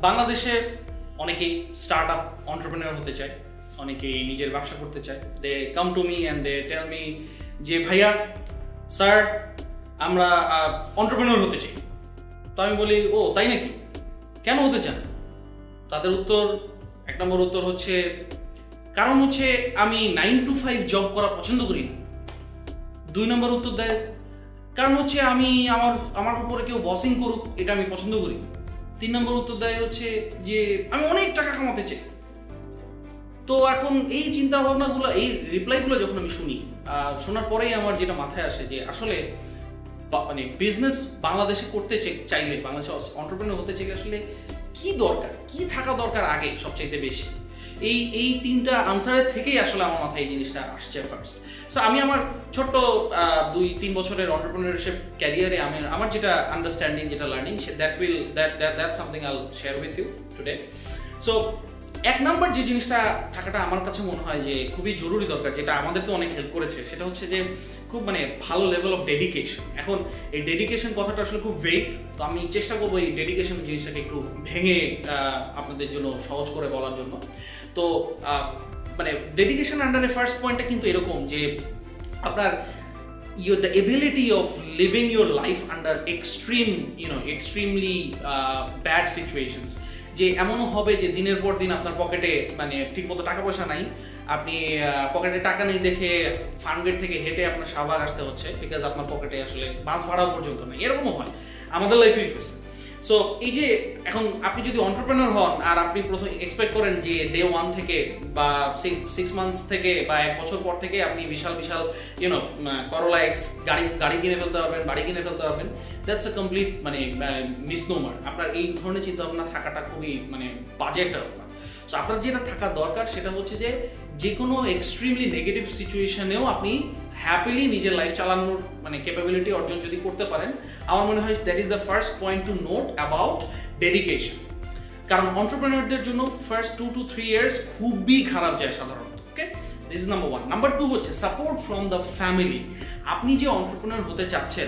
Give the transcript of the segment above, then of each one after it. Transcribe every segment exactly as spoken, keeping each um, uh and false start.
বাংলাদেশে অনেকেই start up entrepreneur হতে চায়, অনেকেই নিজের ব্যবসা করতে চায়। They come to me and they tell me যে ভাইয়া স্যার আমরা এন্টারপ্রেনিউর হতে চাই। তো আমি বলি ও তাই নাকি, কেন হতে চান? তাদের উত্তর, এক নম্বর উত্তর হচ্ছে কারণ হচ্ছে আমি নাইন টু ফাইভ জব করা পছন্দ করি না। দুই নম্বর উত্তর দেয় কারণ হচ্ছে আমি আমার আমার উপরে কেউ বসিং করুক এটা আমি পছন্দ করি না। তিন নম্বর উত্তর দেয় হচ্ছে যে আমি অনেক টাকা কামাতে চাই। তো এখন এই চিন্তা ভাবনাগুলো, এই রিপ্লাইগুলো যখন আমি শুনি, শোনার পরেই আমার যেটা মাথায় আসে যে আসলে মানে বিজনেস বাংলাদেশে করতে চাইলে, বাংলাদেশে এন্টারপ্রেনিউর হতে চাইলে আসলে কি দরকার, কি থাকা দরকার আগে সবচাইতে বেশি, এই এই তিনটা আনসারের থেকেই আসলে আমার মাথায় এই জিনিসটা আসছে ফার্স্ট। সো আমি আমার ছোট্ট দুই তিন বছরের এন্টারপ্রেনিউরশিপ ক্যারিয়ারে আমি আমার যেটা আন্ডারস্ট্যান্ডিং, যেটা learning, that will that that something I will share with you today. So এক নাম্বার যে জিনিসটা থাকাটা আমার কাছে মনে হয় যে খুবই জরুরি দরকার, যেটা আমাদেরকে অনেক হেল্প করেছে, সেটা হচ্ছে যে খুব মানে ভালো লেভেল অফ ডেডিকেশন। এখন এই ডেডিকেশন কথাটা আসলে খুব ভেগ, তো আমি চেষ্টা করবো এই ডেডিকেশন জিনিসটাকে একটু ভেঙে আপনাদের জন্য সহজ করে বলার জন্য। তো মানে ডেডিকেশন আন্ডারে ফার্স্ট পয়েন্টটা কিন্তু এরকম যে আপনার your the ability of living your life under extreme you know extremely uh, bad situations, যে এমনও হবে যে দিনের পর দিন আপনার পকেটে মানে ঠিকমতো টাকা পয়সা নাই, আপনি পকেটে টাকা নেই দেখে ফার্মগেট থেকে হেঁটে আপনার শাহবাগ আসতে হচ্ছে, বিকজ আপনার পকেটে আসলে বাস ভাড়াও পর্যন্ত নেই। এরকমও হয় আমাদের লাইফে হয়েছে। সো এই যে এখন আপনি যদি এন্টারপ্রেনিউর হন আর আপনি প্রথমে এক্সপেক্ট করেন যে ডে ওয়ান থেকে বা সিক্স মান্থস থেকে বা এক বছর পর থেকে আপনি বিশাল বিশাল ইউনো করোলা এক্স গাড়ি গাড়ি কিনে ফেলতে পারবেন, বাড়ি কিনে ফেলতে পারবেন, দ্যাটস আ কমপ্লিট মানে মিসনোমার। আপনার এই ধরনের চিন্তা ভাবনা থাকাটা খুবই মানে বাজে একটা ব্যাপার। সো আপনার যেটা থাকা দরকার সেটা হচ্ছে যে যে কোনো এক্সট্রিমলি নেগেটিভ সিচুয়েশনেও আপনি হ্যাপিলি নিজের লাইফ চালানোর মানে ক্যাপাবিলিটি অর্জন যদি করতে পারেন, আমার মনে হয় that is the first point to note about dedication. কারণ এন্টারপ্রেনিউরদের জন্য first two two three years খুবই খারাপ যায় সাধারণত। Okay, this is number one. Number two হচ্ছে সাপোর্ট ফ্রম দ্য ফ্যামিলি। আপনি যে এন্টারপ্রেনিউর হতে চাচ্ছেন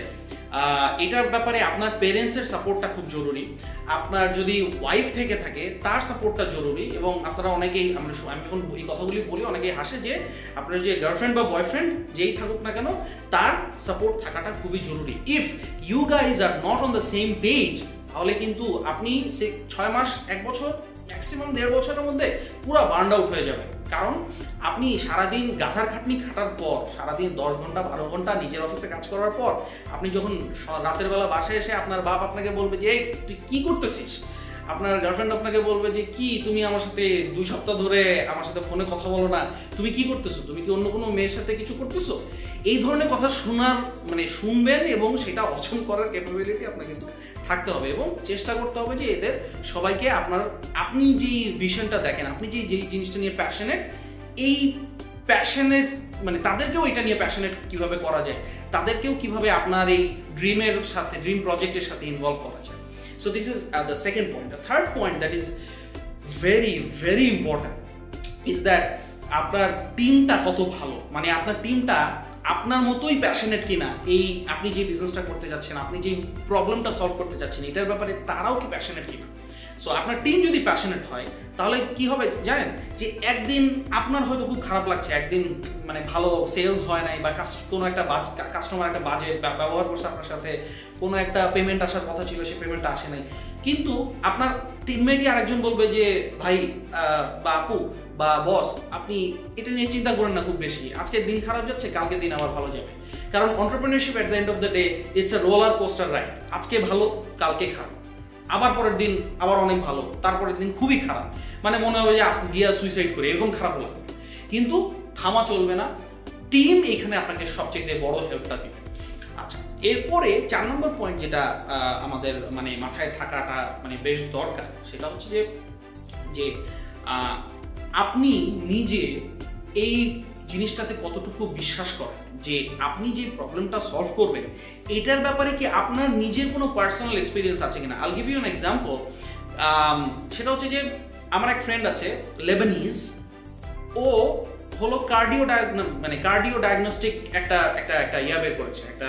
এটার ব্যাপারে আপনার পেরেন্টসের সাপোর্টটা খুব জরুরি। আপনার যদি ওয়াইফ থেকে থাকে তার সাপোর্টটা জরুরি। এবং আপনারা অনেকেই, আমরা আমি যখন এই কথাগুলি বলি অনেকেই হাসে যে আপনার যে গার্লফ্রেন্ড বা বয়ফ্রেন্ড যেই থাকুক না কেন তার সাপোর্ট থাকাটা খুবই জরুরি। If you guys are not on the same page, তাহলে কিন্তু আপনি সে ছয় মাস এক বছর ম্যাক্সিমাম দেড় বছরের মধ্যে পুরো বার্ন আউট হয়ে যাবেন। কারণ আপনি সারাদিন গাধার খাটনি খাটার পর, সারাদিন দশ ঘন্টা বারো ঘন্টা নিজের অফিসে কাজ করার পর আপনি যখন রাতের বেলা বাসায় এসে আপনার বাপ আপনাকে বলবে যে এই তুই কী করতেছিস, আপনার গার্লফ্রেন্ড আপনাকে বলবে যে কি তুমি আমার সাথে দুই সপ্তাহ ধরে আমার সাথে ফোনে কথা বলো না, তুমি কি করতেছো, তুমি কি অন্য কোনো মেয়ের সাথে কিছু করতেছো, এই ধরনের কথা শোনার মানে শুনবেন এবং সেটা অর্জন করার ক্যাপাবিলিটি আপনার কিন্তু থাকতে হবে। এবং চেষ্টা করতে হবে যে এদের সবাইকে আপনার আপনি যেই ভিশনটা দেখেন, আপনি যে যেই জিনিসটা নিয়ে প্যাশনেট, এই প্যাশনেট মানে তাদেরকেও এটা নিয়ে প্যাশনেট কিভাবে করা যায়, তাদেরকেও কিভাবে আপনার এই ড্রিমের সাথে, ড্রিম প্রজেক্টের সাথে ইনভলভ করা যায়। So this is uh, the second point. The third point that is very very important is that আপনার টিমটা কত ভালো, মানে আপনার টিমটা আপনার মতোই প্যাশনেট কিনা, এই আপনি যে বিজনেসটা করতে যাচ্ছেন, আপনি যে প্রবলেমটা সলভ করতে যাচ্ছেন এটার ব্যাপারে তারাও কি প্যাশনেট কিনা। সো আপনার টিম যদি প্যাশনেট হয় তাহলে কি হবে জানেন, যে একদিন আপনার হয়তো খুব খারাপ লাগছে, একদিন মানে ভালো সেলস হয় নাই বা কোনো একটা কাস্টমার একটা বাজে ব্যবহার করছে আপনার সাথে, কোনো একটা পেমেন্ট আসার কথা ছিল সে পেমেন্টটা আসে নাই, কিন্তু আপনার টিমমেটই আরেকজন বলবে যে ভাই বা আপু বা বস আপনি এটা নিয়ে চিন্তা করেন না খুব বেশি, আজকের দিন খারাপ যাচ্ছে কালকে দিন আবার ভালো যাবে। কারণ entrepreneurship at the end of the day it's a roller coaster ride. আজকে ভালো কালকে খারাপ, আবার পরের দিন আবার অনেক ভালো, তারপরের দিন খুবই খারাপ, মানে মনে হবে যে আপনি গিয়া সুইসাইড করে এরকম খারাপ লাগবে। কিন্তু থামা চলবে না, টিম এখানে আপনাকে সবচেয়ে বড় হেল্পটা দিবে। আচ্ছা, এরপরে চার নম্বর পয়েন্ট যেটা আমাদের মানে মাথায় থাকাটা মানে বেশ দরকার, সেটা হচ্ছে যে যে আপনি নিজে এই জিনিসটাতে কতটুকু বিশ্বাস করেন যে আপনি যে প্রবলেমটা সলভ করবেন এটার ব্যাপারে কি আপনার নিজের কোনো পার্সোনাল এক্সপিরিয়েন্স আছে কিনা। আইল গিভ ইউ অ্যান এক্সাম্পল। সেটা হচ্ছে যে আমার এক ফ্রেন্ড আছে লেবানিজ, ও হলো কার্ডিও মানে কার্ডিও ডায়াগনস্টিক একটা একটা একটা ইয়া বের করেছে, একটা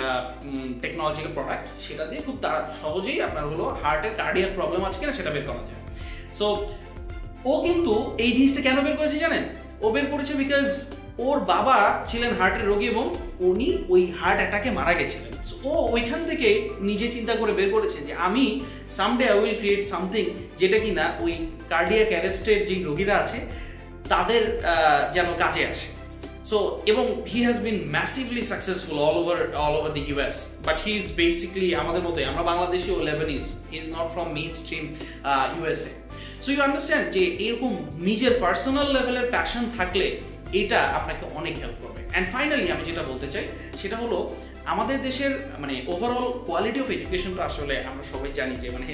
টেকনোলজিক্যাল প্রোডাক্ট, সেটা দিয়ে খুব সহজেই আপনার হলো হার্টের কার্ডিয়াক প্রবলেম আছে কিনা সেটা বের করা যায়। সো ও কিন্তু এই জিনিসটা কেন বের করেছে জানেন? ও বের করেছে বিকজ ওর বাবা ছিলেন হার্টের রোগী এবং উনি ওই হার্ট অ্যাটাকে মারা গেছিলেন। ও ওইখান থেকে নিজে চিন্তা করে বের করেছে যে আমি someday I will create something যেটা কিনা ওই কার্ডিয়াক অ্যারেস্টের যেই রোগীরা আছে তাদের যেন কাজে আসে। সো এবং he has been massively successful all over all over the US, but he is basically আমাদের মতোই, আমরা বাংলাদেশি ও Lebanese, he is not from mainstream USA. So you understand যে এরকম নিজের পার্সোনাল লেভেলের প্যাশন থাকলে এটা আপনাকে অনেক হেল্প করবে। অ্যান্ড ফাইনালি আমি যেটা বলতে চাই সেটা হলো আমাদের দেশের মানে ওভারঅল কোয়ালিটি অফ এডুকেশনটা আসলে আমরা সবাই জানি যে মানে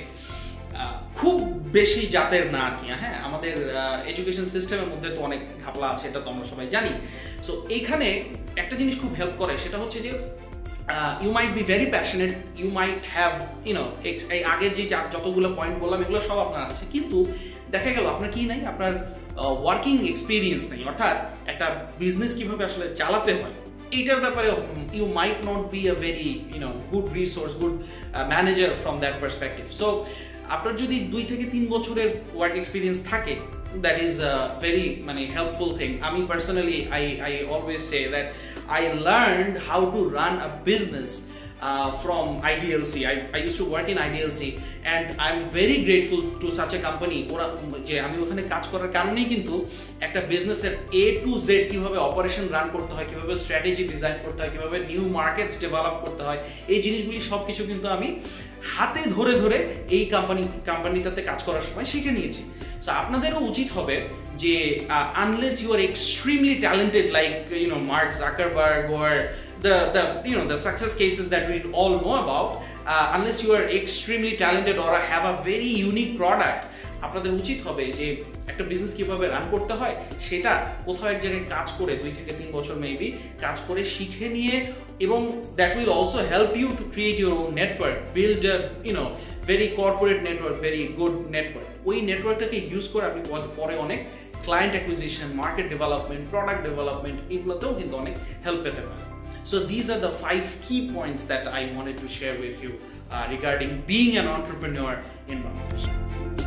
খুব বেশি জাতের না আর কি। হ্যাঁ, আমাদের এডুকেশন সিস্টেমের মধ্যে তো অনেক ঘাপলা আছে, এটা তো আমরা সবাই জানি। সো এইখানে একটা জিনিস খুব হেল্প করে, সেটা হচ্ছে যে you might be very passionate, you might have you know এই আগের যে যতগুলো পয়েন্ট বললাম এগুলো সব আপনার আছে, কিন্তু দেখা গেল আপনার কি নাই, আপনার ওয়ার্কিং এক্সপিরিয়েন্স নেই, অর্থাৎ একটা বিজনেস কিভাবে আসলে চালাতে হয় এইটার ব্যাপারে you might not be a very you know good resource, good manager from that perspective. So আপনার যদি দুই থেকে তিন বছরের ওয়ার্ক এক্সপিরিয়েন্স থাকে, দ্যাট ইজ আ ভেরি মানে হেল্পফুল থিং। আমি personally I I always say that I learned how to run a business Uh, from I D L C. I, I used to work in I D L C and I'm very grateful to such a company. ওরা যে আমি ওখানে কাজ করার কারণেই কিন্তু একটা বিজনেসের এ টু জেড কিভাবে অপারেশন রান করতে হয়, কিভাবে স্ট্র্যাটেজি ডিজাইন করতে হয়, কিভাবে নিউ মার্কেটস ডেভেলপ করতে হয়, এই জিনিসগুলি সব কিছু কিন্তু আমি হাতে ধরে ধরে এই কোম্পানি কোম্পানিটাতে কাজ করার সময় শিখে নিয়েছি। সো আপনাদেরও উচিত হবে যে unless you are extremely talented like you know Mark Zuckerberg or the the you know the success cases that we all know about, uh, unless you are extremely talented or have a very unique product, আপনাদের উচিত হবে যে একটা business কিভাবে run করতে হয় সেটা কোথাও এক জায়গায় কাজ করে দুই থেকে তিন বছর মেবি কাজ করে শিখে নিয়ে, এবং that will also help you to create your own network, build you know very corporate network, very good network. ওই নেটওয়ার্কটাকে ইউজ করে আপনি পরে অনেক client acquisition, market development, product development এগুলোতেও কিন্তু অনেক হেল্প পেতে পারে। So these are the five key points that I wanted to share with you uh, regarding being an entrepreneur in Bangladesh.